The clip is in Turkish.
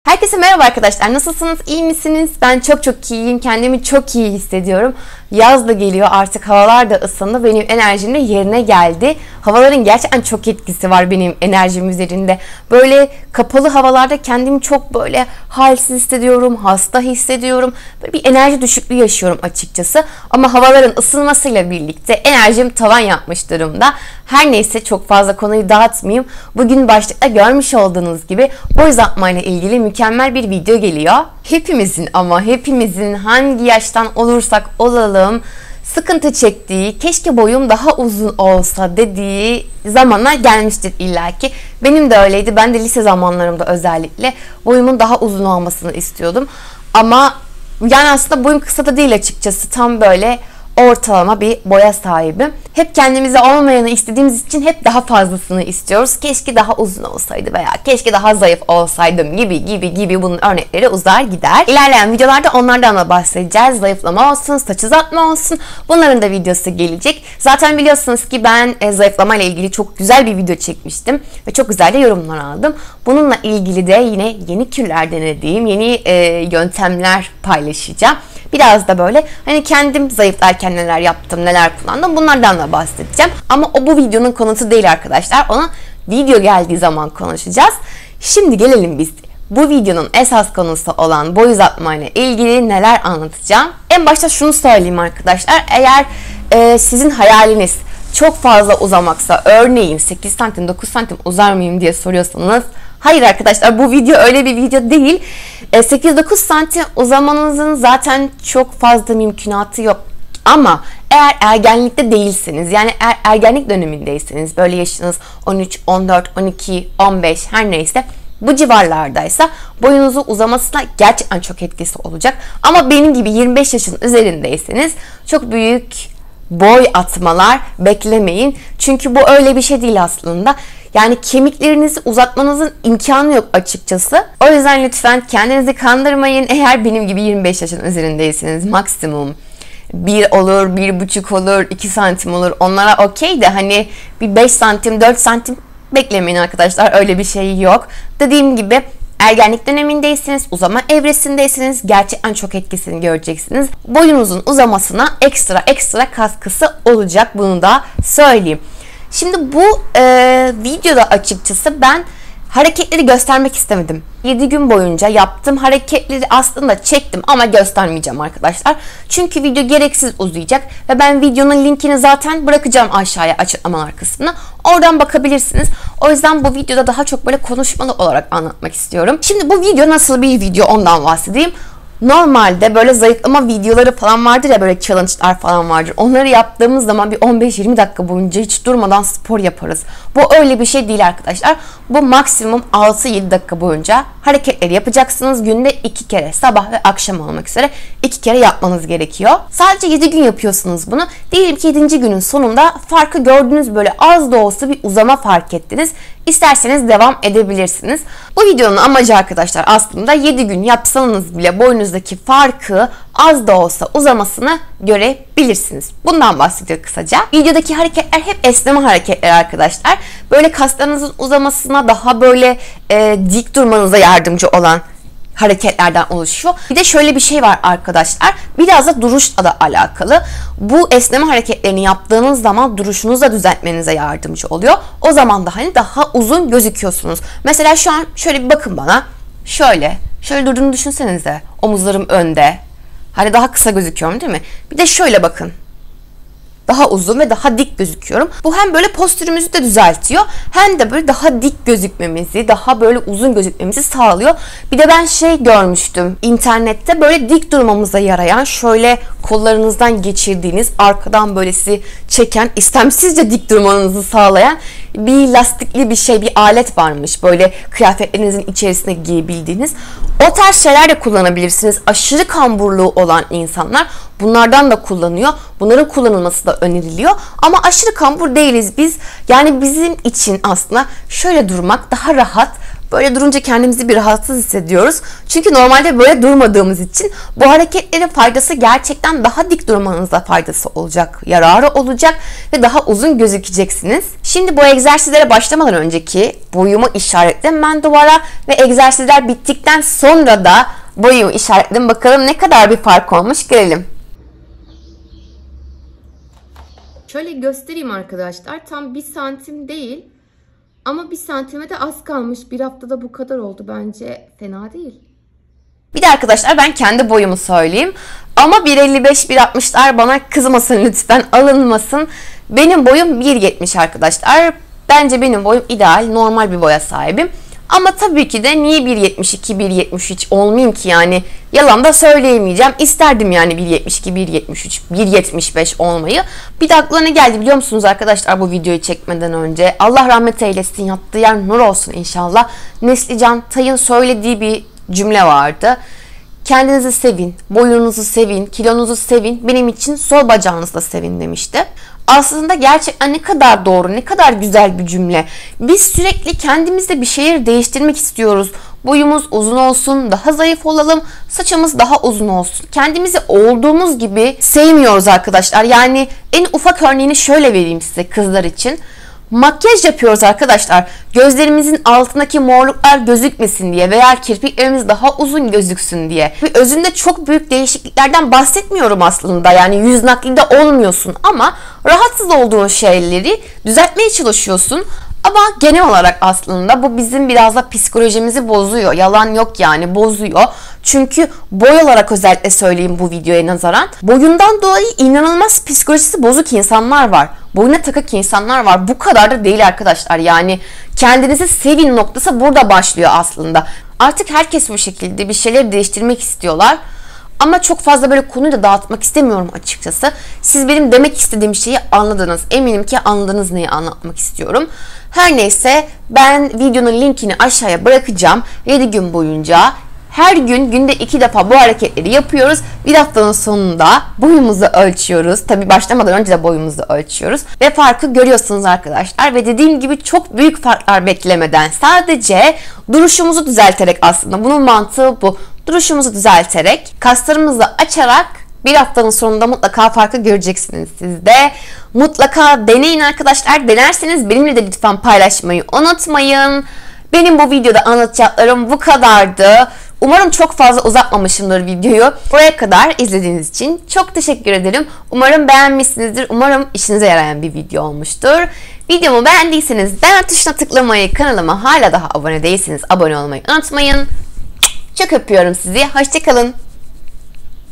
Herkese merhaba arkadaşlar. Nasılsınız? İyi misiniz? Ben çok iyiyim. Kendimi çok iyi hissediyorum. Yaz da geliyor. Artık havalar da ısındı. Benim enerjim de yerine geldi. Havaların gerçekten çok etkisi var benim enerjim üzerinde. Böyle kapalı havalarda kendimi çok böyle halsiz hissediyorum. Hasta hissediyorum. Böyle bir enerji düşüklüğü yaşıyorum açıkçası. Ama havaların ısınmasıyla birlikte enerjim tavan yapmış durumda. Her neyse çok fazla konuyu dağıtmayayım. Bugün başlıkta görmüş olduğunuz gibi boy uzatmayla ilgili mükemmel bir video geliyor. Hepimizin hangi yaştan olursak olalım sıkıntı çektiği, keşke boyum daha uzun olsa dediği zamanlar gelmiştir illaki. Benim de öyleydi. Ben de lise zamanlarımda özellikle boyumun daha uzun olmasını istiyordum. Ama yani aslında boyum kısa da değil açıkçası. Tam böyle ortalama bir boya sahibim. Hep kendimize olmayanı istediğimiz için hep daha fazlasını istiyoruz. Keşke daha uzun olsaydı veya keşke daha zayıf olsaydım gibi bunun örnekleri uzar gider. İlerleyen videolarda onlardan da bahsedeceğiz. Zayıflama olsun, saç uzatma olsun. Bunların da videosu gelecek. Zaten biliyorsunuz ki ben zayıflama ile ilgili çok güzel bir video çekmiştim. Ve çok güzel de yorumlar aldım. Bununla ilgili de yine yeni kürler denediğim, yeni yöntemler paylaşacağım. Biraz da böyle hani kendim zayıflarken neler yaptım, neler kullandım bunlardan da bahsedeceğim. Ama o bu videonun konusu değil arkadaşlar. Ona video geldiği zaman konuşacağız. Şimdi gelelim biz bu videonun esas konusu olan boy uzatma ile ilgili neler anlatacağım. En başta şunu söyleyeyim arkadaşlar. Eğer sizin hayaliniz çok fazla uzamaksa, örneğin 8 santim 9 santim uzar mıyım diye soruyorsanız, hayır arkadaşlar, bu video öyle bir video değil. 8-9 santim uzamanızın zaten çok fazla mümkünatı yok. Ama eğer ergenlikte değilseniz, yani ergenlik dönemindeyseniz, böyle yaşınız 13, 14, 12, 15 her neyse bu civarlardaysa boyunuzun uzamasına gerçekten çok etkisi olacak. Ama benim gibi 25 yaşın üzerindeyseniz çok büyük boy atmalar beklemeyin. Çünkü bu öyle bir şey değil aslında. Yani kemiklerinizi uzatmanızın imkanı yok açıkçası. O yüzden lütfen kendinizi kandırmayın. Eğer benim gibi 25 yaşın üzerindeyseniz maksimum 1 olur, 1,5 olur, 2 santim olur. Onlara okey de hani bir 5 santim, 4 santim beklemeyin arkadaşlar. Öyle bir şey yok. Dediğim gibi ergenlik dönemindeyseniz, uzama evresindeyseniz gerçekten çok etkisini göreceksiniz. Boyunuzun uzamasına ekstra katkısı olacak, bunu da söyleyeyim. Şimdi bu videoda açıkçası ben hareketleri göstermek istemedim. 7 gün boyunca yaptığım hareketleri aslında çektim ama göstermeyeceğim arkadaşlar. Çünkü video gereksiz uzayacak ve ben videonun linkini zaten bırakacağım aşağıya açıklamalar kısmına. Oradan bakabilirsiniz. O yüzden bu videoda daha çok böyle konuşmalı olarak anlatmak istiyorum. Şimdi bu video nasıl bir video ondan bahsedeyim. Normalde böyle zayıflama videoları falan vardır ya, böyle challenge'lar falan vardır. Onları yaptığımız zaman bir 15-20 dakika boyunca hiç durmadan spor yaparız. Bu öyle bir şey değil arkadaşlar. Bu maksimum 6-7 dakika boyunca hareketleri yapacaksınız. Günde 2 kere, sabah ve akşam olmak üzere 2 kere yapmanız gerekiyor. Sadece 7 gün yapıyorsunuz bunu. Diyelim ki 7. günün sonunda farkı gördünüz, böyle az da olsa bir uzama fark ettiniz. İsterseniz devam edebilirsiniz. Bu videonun amacı arkadaşlar aslında 7 gün yapsanız bile boyunuzdaki farkı az da olsa uzamasını görebilirsiniz. Bundan bahsediyor kısaca. Videodaki hareketler hep esneme hareketleri arkadaşlar. Böyle kaslarınızın uzamasına, daha böyle dik durmanıza yardımcı olan hareketlerden oluşuyor. Bir de şöyle bir şey var arkadaşlar. Biraz da duruşla da alakalı. Bu esneme hareketlerini yaptığınız zaman duruşunuzu da düzeltmenize yardımcı oluyor. O zaman da hani daha uzun gözüküyorsunuz. Mesela şu an şöyle bir bakın bana. Şöyle durduğunu düşünsenize. Omuzlarım önde. Hani daha kısa gözüküyorum değil mi? Bir de şöyle bakın. Daha uzun ve daha dik gözüküyorum. Bu hem böyle postürümüzü de düzeltiyor, hem de böyle daha dik gözükmemizi, daha böyle uzun gözükmemizi sağlıyor. Bir de ben şey görmüştüm internette, böyle dik durmamıza yarayan, şöyle kollarınızdan geçirdiğiniz, arkadan böyle sizi çeken, istemsizce dik durmanızı sağlayan bir lastikli bir şey, bir alet varmış. Böyle kıyafetlerinizin içerisine giyebildiğiniz. O tarz şeyler de kullanabilirsiniz. Aşırı kamburluğu olan insanlar bunlardan da kullanıyor. Bunların kullanılması da öneriliyor. Ama aşırı kambur değiliz biz. Yani bizim için aslında şöyle durmak daha rahat, Böyle durunca kendimizi bir rahatsız hissediyoruz. Çünkü normalde böyle durmadığımız için bu hareketlerin faydası gerçekten daha dik durmanıza faydası olacak, yararı olacak ve daha uzun gözükeceksiniz. Şimdi bu egzersizlere başlamadan önceki boyumu işaretledim ben duvara ve egzersizler bittikten sonra da boyumu işaretledim. Bakalım ne kadar bir fark olmuş görelim. Şöyle göstereyim arkadaşlar. Tam 1 santim değil. Ama 1 santime de az kalmış. Bir haftada bu kadar oldu. Bence fena değil. Bir de arkadaşlar ben kendi boyumu söyleyeyim. Ama 1.55-1.60'lar bana kızmasın lütfen, alınmasın. Benim boyum 1.70 arkadaşlar. Bence benim boyum ideal, normal bir boya sahibim. Ama tabii ki de niye 1.72, 1.73 olmayayım ki yani? Yalan da söyleyemeyeceğim. İsterdim yani 1.72, 1.73, 1.75 olmayı. Bir de aklıma ne geldi biliyor musunuz arkadaşlar bu videoyu çekmeden önce? Allah rahmet eylesin, yattığı yer nur olsun inşallah. Neslican Tay'ın söylediği bir cümle vardı. Kendinizi sevin, boyunuzu sevin, kilonuzu sevin, benim için sol bacağınızı da sevin demişti. Aslında gerçekten ne kadar doğru, ne kadar güzel bir cümle. Biz sürekli kendimizde bir şeyleri değiştirmek istiyoruz. Boyumuz uzun olsun, daha zayıf olalım, saçımız daha uzun olsun. Kendimizi olduğumuz gibi sevmiyoruz arkadaşlar. Yani en ufak örneğini şöyle vereyim size kızlar için. Makyaj yapıyoruz arkadaşlar. Gözlerimizin altındaki morluklar gözükmesin diye veya kirpiklerimiz daha uzun gözüksün diye. Özünde çok büyük değişikliklerden bahsetmiyorum aslında. Yani yüz naklinde olmuyorsun ama rahatsız olduğun şeyleri düzeltmeye çalışıyorsun. Ama genel olarak aslında bu bizim biraz da psikolojimizi bozuyor. Yalan yok yani, bozuyor. Çünkü boy olarak özellikle söyleyeyim bu videoya nazaran. Boyundan dolayı inanılmaz psikolojisi bozuk insanlar var. Boyuna takık insanlar var. Bu kadar da değil arkadaşlar. Yani kendinizi sevin noktası burada başlıyor aslında. Artık herkes bu şekilde bir şeyleri değiştirmek istiyorlar. Ama çok fazla böyle konuyu da dağıtmak istemiyorum açıkçası. Siz benim demek istediğim şeyi anladınız. Eminim ki anladınız neyi anlatmak istiyorum. Her neyse ben videonun linkini aşağıya bırakacağım. 7 gün boyunca her gün günde 2 defa bu hareketleri yapıyoruz. Bir haftanın sonunda boyumuzu ölçüyoruz. Tabi başlamadan önce de boyumuzu ölçüyoruz. Ve farkı görüyorsunuz arkadaşlar. Ve dediğim gibi çok büyük farklar beklemeden sadece duruşumuzu düzelterek aslında bunun mantığı bu. Duruşumuzu düzelterek, kaslarımızı açarak bir haftanın sonunda mutlaka farkı göreceksiniz siz de. Mutlaka deneyin arkadaşlar. Denerseniz benimle de lütfen paylaşmayı unutmayın. Benim bu videoda anlatacaklarım bu kadardı. Umarım çok fazla uzatmamışımdır videoyu. Buraya kadar izlediğiniz için çok teşekkür ederim. Umarım beğenmişsinizdir. Umarım işinize yarayan bir video olmuştur. Videomu beğendiyseniz beğen tuşuna tıklamayı, kanalıma hala daha abone değilseniz abone olmayı unutmayın. Çok öpüyorum sizi. Hoşça kalın.